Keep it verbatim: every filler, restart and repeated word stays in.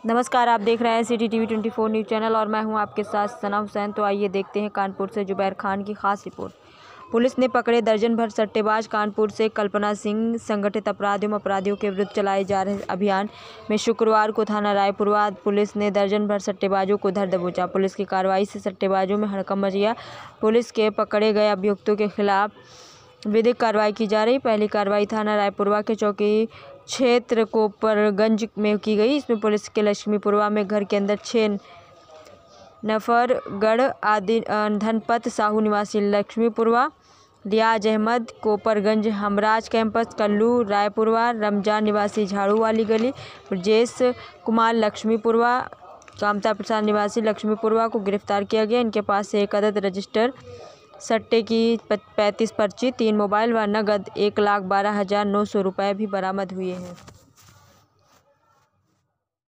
नमस्कार, आप देख रहे हैं city TV twenty four news channel और मैं हूं आपके साथ सना हुसैन। तो आइए देखते हैं कानपुर से जुबैर खान की खास रिपोर्ट। पुलिस ने पकड़े दर्जन भर सट्टेबाज। कानपुर से कल्पना सिंह। संगठित अपराधियों अपराधियों के विरुद्ध चलाए जा रहे अभियान में शुक्रवार को थाना रायपुरवा पुलिस ने दर्जन भर सट्टेबाजों को धर दबोचा। पुलिस की कार्रवाई से सट्टेबाजों में हड़कंप मच गया। पुलिस के पकड़े गए अभियुक्तों के खिलाफ विधिक कार्रवाई की जा रही। पहली कार्रवाई थाना रायपुरवा के चौकी क्षेत्र कोपरगंज में की गई। इसमें पुलिस के लक्ष्मीपुरवा में घर के अंदर छः नफरगढ़ आदि धनपत साहू निवासी लक्ष्मीपुरवा, रियाज अहमद कोपरगंज हमराज कैंपस कल्लू रायपुरवा, रमजान निवासी झाड़ू वाली गली, ब्रजेश कुमार लक्ष्मीपुरवा, कामता प्रसाद निवासी लक्ष्मीपुरवा को गिरफ्तार किया गया। इनके पास से एक अदद रजिस्टर सट्टे की पैंतीस पर्ची, तीन मोबाइल व नगद एक लाख बारह हज़ार नौ सौ रुपये भी बरामद हुए हैं।